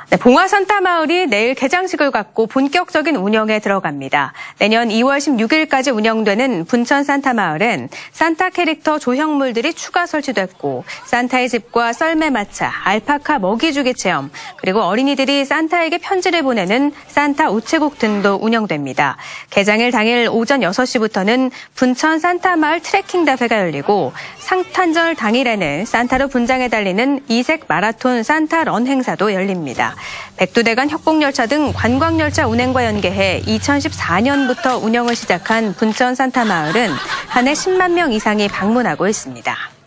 네, 봉화 산타마을이 내일 개장식을 갖고 본격적인 운영에 들어갑니다. 내년 2월 16일까지 운영되는 분천 산타마을은 산타 캐릭터 조형물들이 추가 설치됐고 산타의 집과 썰매 마차, 알파카 먹이주기 체험, 그리고 어린이들이 산타에게 편지를 보내는 산타 우체국 등도 운영됩니다. 개장일 당일 오전 6시부터는 분천 산타마을 트레킹 대회가 열리고 상탄절 당일에는 산타로 분장해 달리는 이색 마라톤 산타런 행사도 열립니다. 백두대간 협곡열차 등 관광열차 운행과 연계해 2014년부터 운영을 시작한 분천 산타마을은 한 해 10만 명 이상이 방문하고 있습니다.